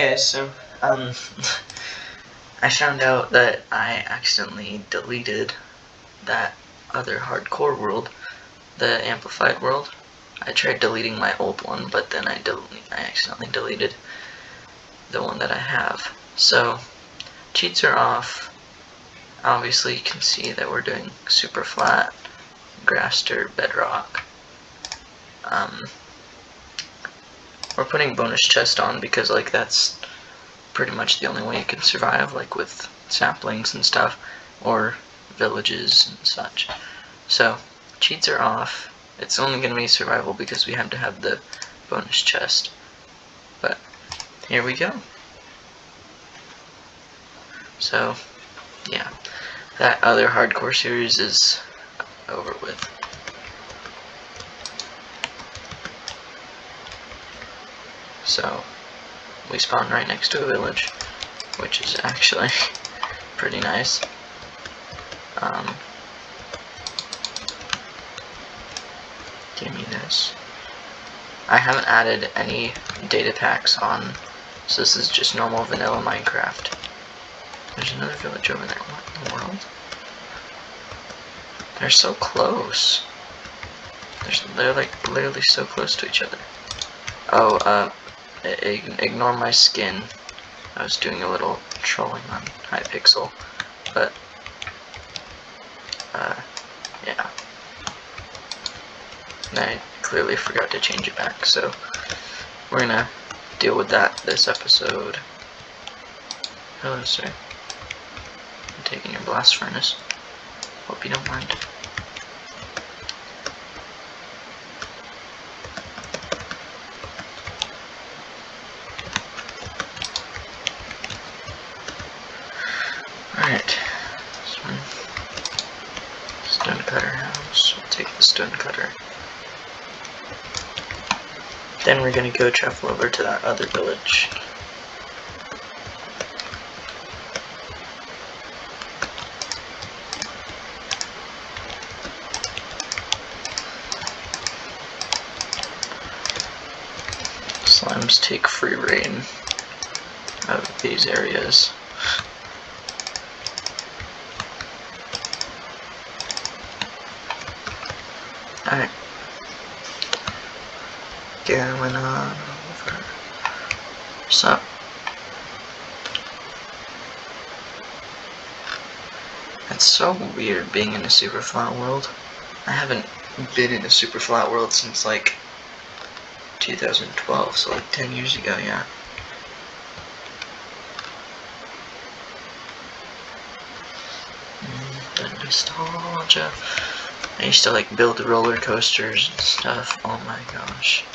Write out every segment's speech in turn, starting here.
Yeah, so, I found out that I accidentally deleted that other hardcore world, the amplified world. I tried deleting my old one, but then I accidentally deleted the one that I have. So, cheats are off. Obviously, you can see that we're doing super flat, Grasster, Bedrock. We're putting bonus chest on because, like, that's pretty much the only way you can survive, like with saplings and stuff, or villages and such. So, cheats are off. It's only going to be survival because we have to have the bonus chest. But, here we go. So, yeah. That other hardcore series is over with. So, we spawned right next to a village, which is actually pretty nice. Give me this. I haven't added any data packs on, so this is just normal vanilla Minecraft. There's another village over there. What in the world? They're so close. They're like literally so close to each other. Oh, ignore my skin. I was doing a little trolling on Hypixel, but yeah. And I clearly forgot to change it back, so we're gonna deal with that this episode. Hello, sir. I'm taking your blast furnace. Hope you don't mind. Alright, stonecutter house. We'll take the stonecutter. Then we're gonna go travel over to that other village. Slimes take free reign of these areas. Alright. Going on over. So. It's so weird being in a super flat world. I haven't been in a super flat world since like 2012, so like 10 years ago, yeah. The nostalgia. I used to like build roller coasters and stuff. Oh my gosh.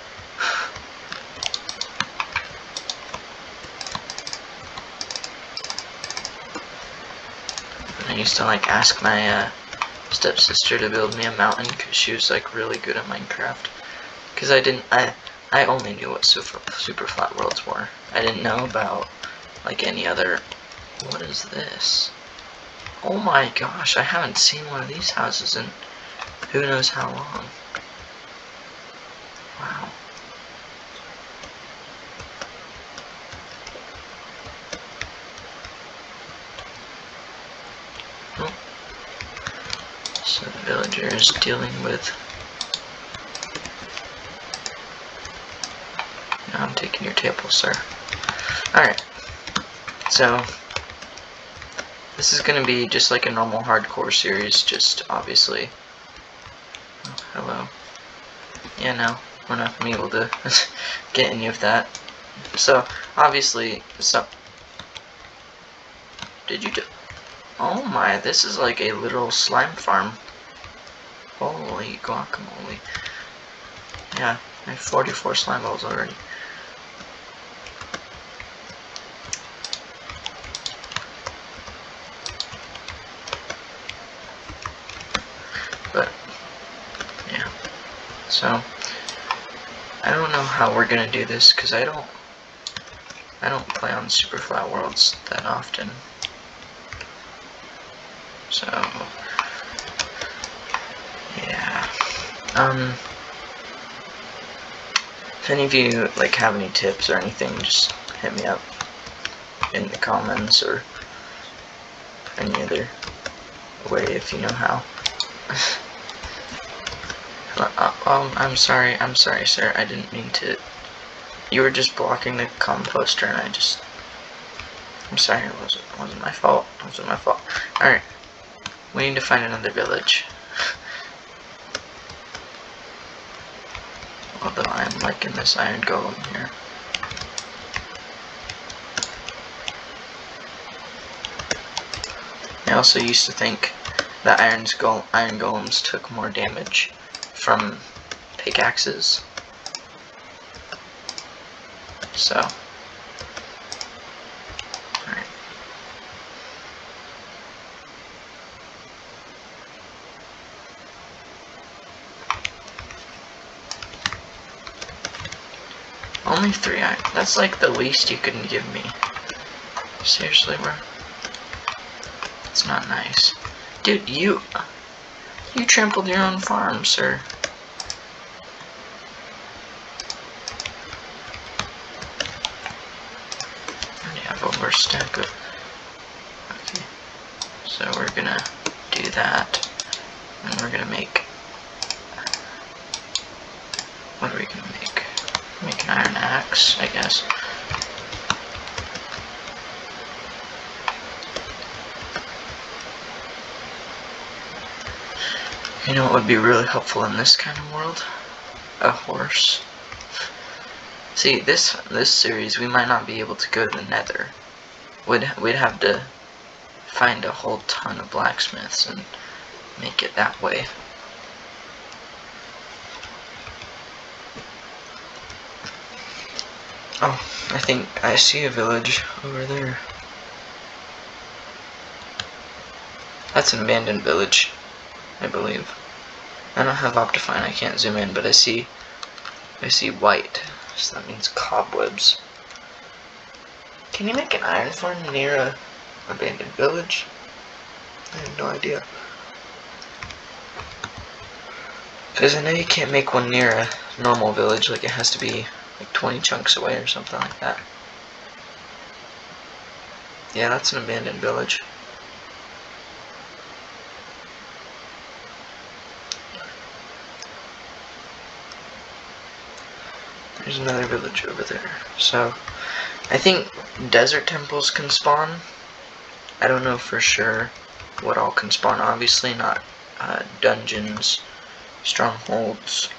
I used to like ask my stepsister to build me a mountain because she was like really good at Minecraft. Because I only knew what super flat worlds were. I didn't know about like any other. What is this? Oh my gosh, I haven't seen one of these houses in who knows how long. Wow. Oh. So the villager is dealing with. Now I'm taking your table, sir. Alright. So this is gonna be just like a normal hardcore series, just obviously. Oh, hello. Yeah, no, we're not gonna be able to get any of that. So, obviously, did you do? Oh my, this is like a literal slime farm. Holy guacamole. Yeah, I have 44 slime balls already. But, yeah. So, I don't know how we're gonna do this, because I don't play on super flat worlds that often. So, yeah. If any of you like have any tips or anything, just hit me up in the comments or any other way if you know how. I'm sorry, sir. I didn't mean to. You were just blocking the composter, and I'm sorry. It wasn't my fault. It wasn't my fault. All right, we need to find another village. Although I'm liking this iron golem here. I also used to think that iron golems took more damage from pickaxes. So, alright. Only 3 iron. That's like the least you can give me. Seriously, bro. It's not nice. Dude, you trampled your own farm, sir. I have over a stack of... Okay. So we're gonna do that. And we're gonna make... What are we gonna make? Make an iron axe, I guess. You know what would be really helpful in this kind of world? A horse. See, this series we might not be able to go to the Nether. We'd have to find a whole ton of blacksmiths and make it that way. Oh, I think I see a village over there. That's an abandoned village, I believe. I don't have Optifine, I can't zoom in, but I see white, so that means cobwebs. Can you make an iron farm near a abandoned village? I have no idea. Because I know you can't make one near a normal village, like it has to be like 20 chunks away or something like that. Yeah, that's an abandoned village. There's another village over there. So, I think desert temples can spawn. I don't know for sure what all can spawn. Obviously not dungeons, strongholds.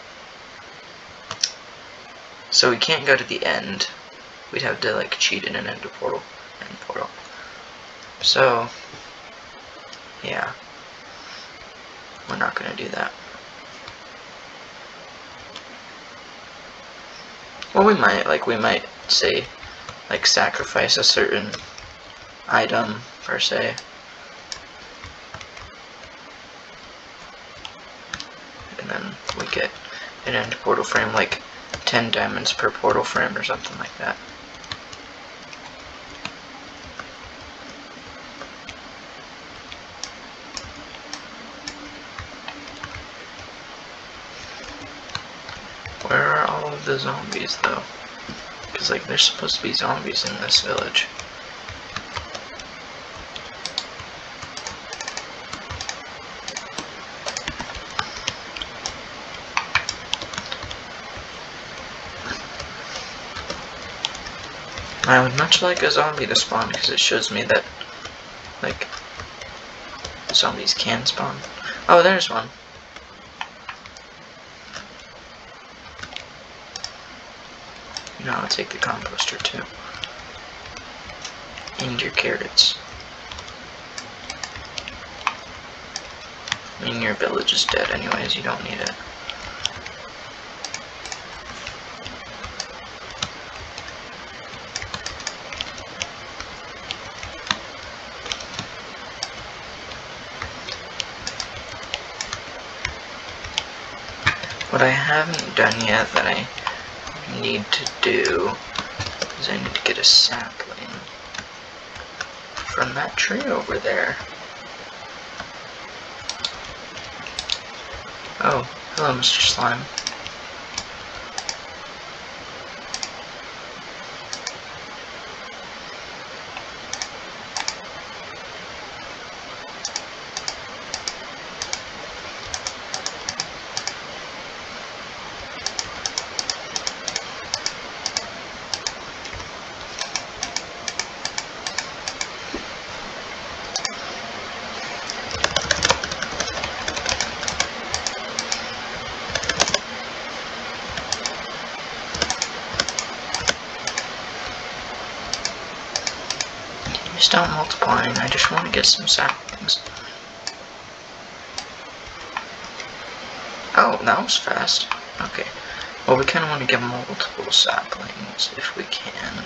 So we can't go to the end. We'd have to like cheat in an end portal. So, yeah. We're not gonna do that. Well, we might say, like, sacrifice a certain item, per se. And then we get an end portal frame, like 10 diamonds per portal frame or something like that. Where are all of the zombies, though? Because, like, there's supposed to be zombies in this village. I would much like a zombie to spawn, because it shows me that, like, zombies can spawn. Oh, there's one. You know, I'll take the composter too. And your carrots. I mean, your village is dead anyways, you don't need it. What I haven't done yet that I need to do is I need to get a sapling from that tree over there. Oh, hello, Mr. Slime. stop multiplying. I just want to get some saplings. Oh, that was fast. Okay. Well, we kind of want to get multiple saplings if we can.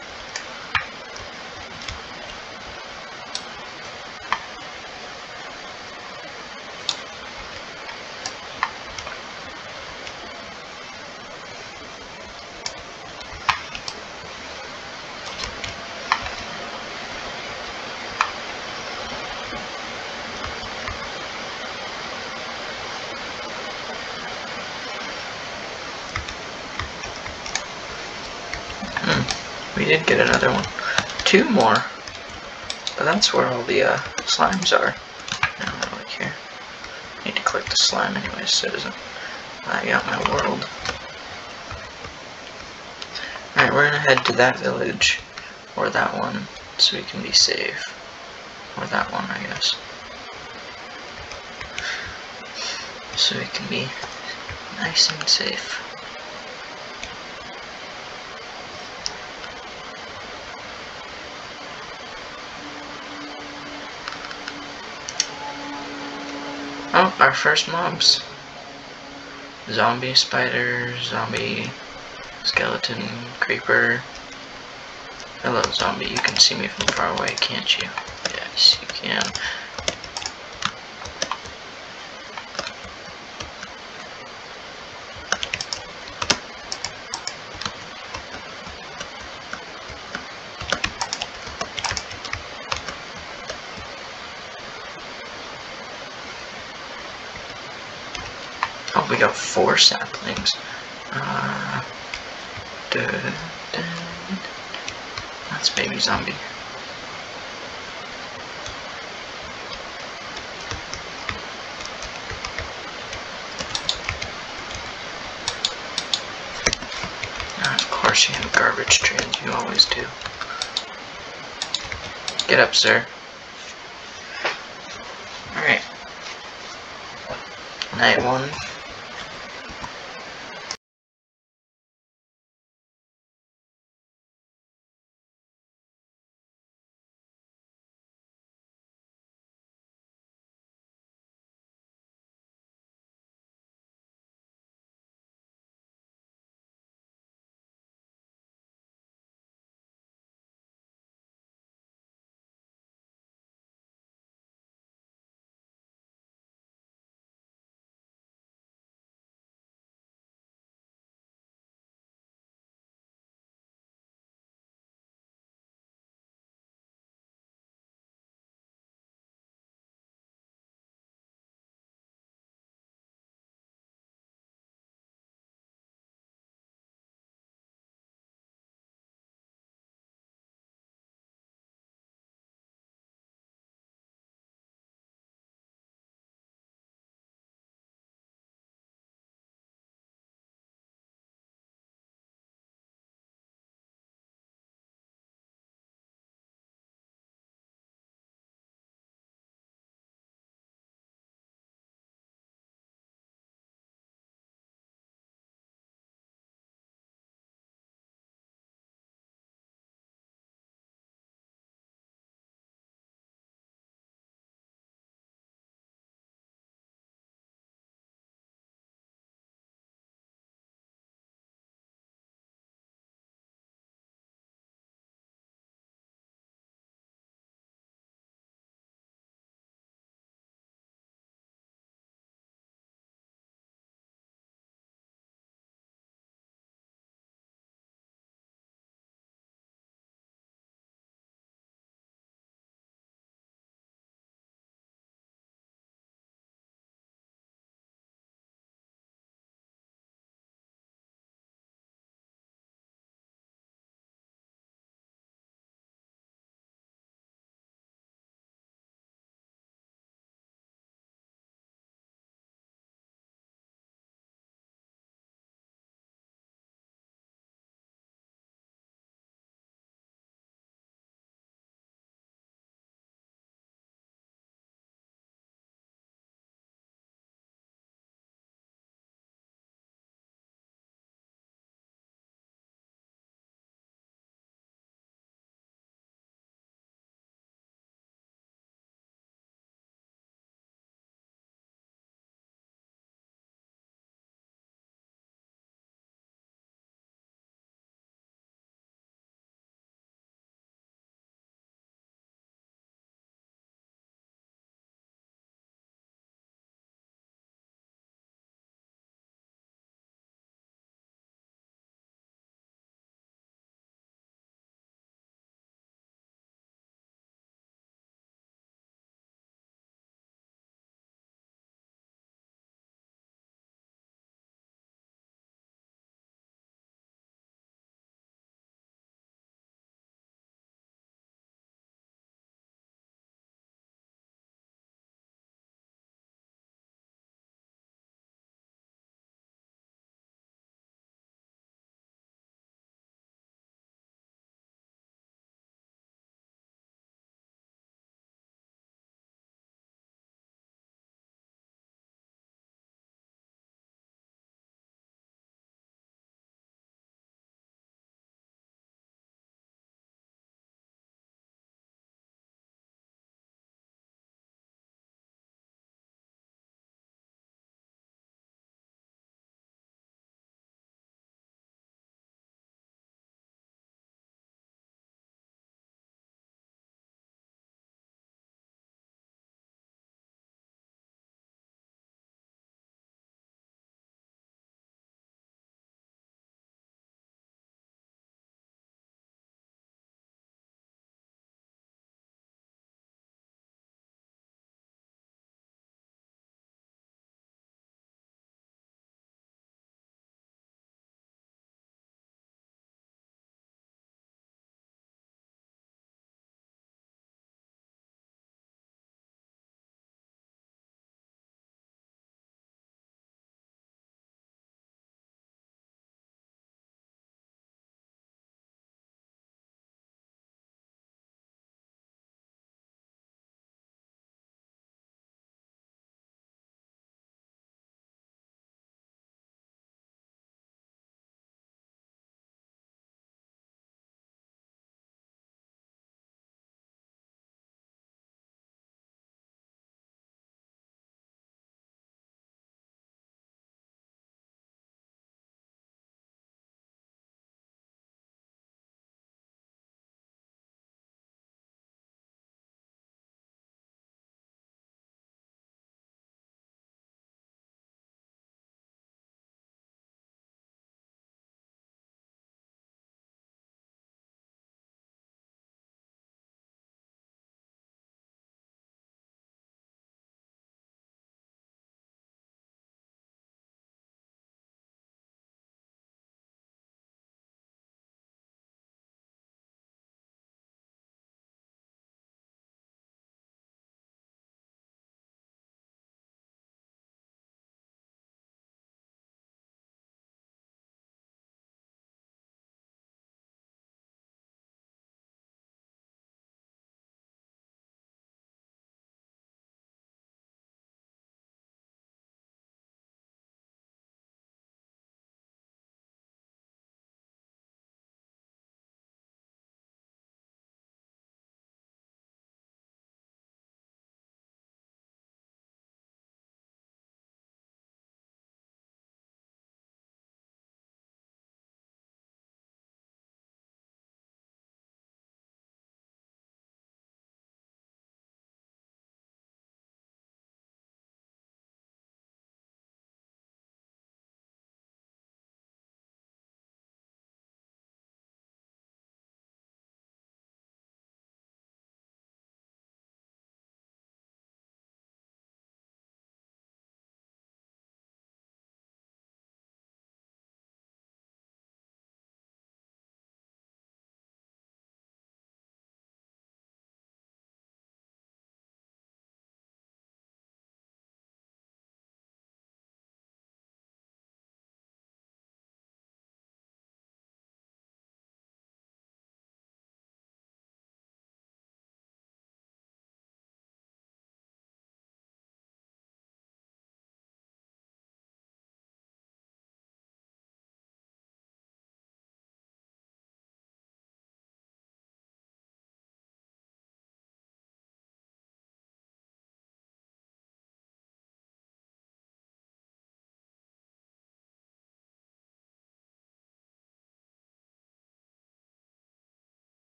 We did get another one. 2 more. But that's where all the slimes are. I don't really care. I need to collect the slime anyway, so it doesn't lag out my world. Alright, we're gonna head to that village. Or that one. So we can be safe. Or that one, I guess. So we can be nice and safe. Oh, our first mobs. Zombie spider, zombie skeleton, creeper. Hello, zombie. You can see me from far away, can't you? Yes, you can. Oh, we got 4 saplings. That's baby zombie. Of course you have garbage trains, you always do. Get up, sir. Alright. Night 1.